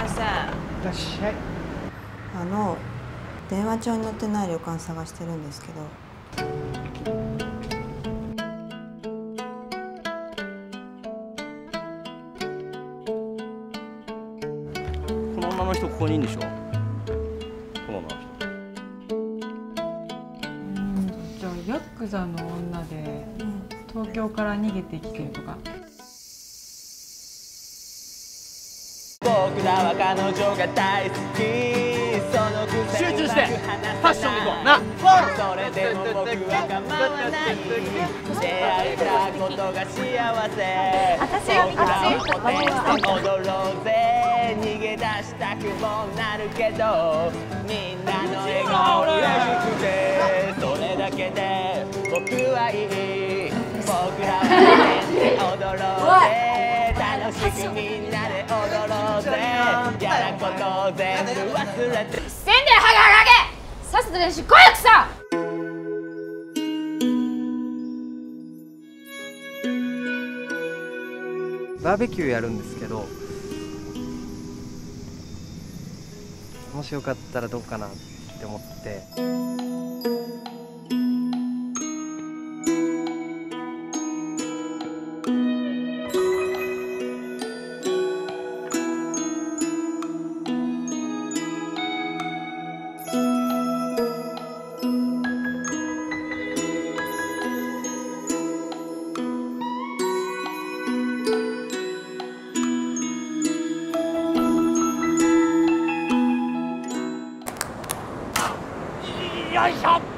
ません。いらっしゃい。 電話帳に載ってない旅館探してるんですけど。 この女の人ここにいるんでしょ。この女の人。 じゃあヤクザの女で東京から逃げてきてるとか。 僕らは彼女が大好き。その集中してファッションでいこうな。 それでも僕は構わない。出会えたことが幸せ。僕らをポテンして踊ろうぜ。逃げ出したくもなるけどみんなの笑顔が嬉しくてそれだけで僕はいい。僕らはポテンして踊ろうぜ。楽しくみんなで踊ろうぜ。嫌なことを全部忘れてせんでハゲハゲさっさと練習来いよくさ。 バーベキューやるんですけど、もしよかったらどうかなって思って。 よいしょ。